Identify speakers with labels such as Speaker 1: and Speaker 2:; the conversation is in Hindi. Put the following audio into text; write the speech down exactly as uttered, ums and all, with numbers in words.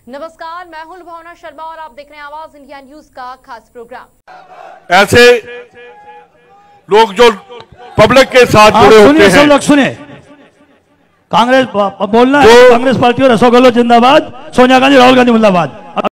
Speaker 1: नमस्कार, मैं हूं भावना शर्मा और आप देख रहे हैं आवाज इंडिया न्यूज का खास प्रोग्राम।
Speaker 2: ऐसे लोग जो पब्लिक के साथ जुड़े होते हैं,
Speaker 3: सब लोग सुने। कांग्रेस बोलना है, कांग्रेस पार्टी और अशोक गहलोत जिंदाबाद, सोनिया गांधी राहुल गांधी मुर्दाबाद।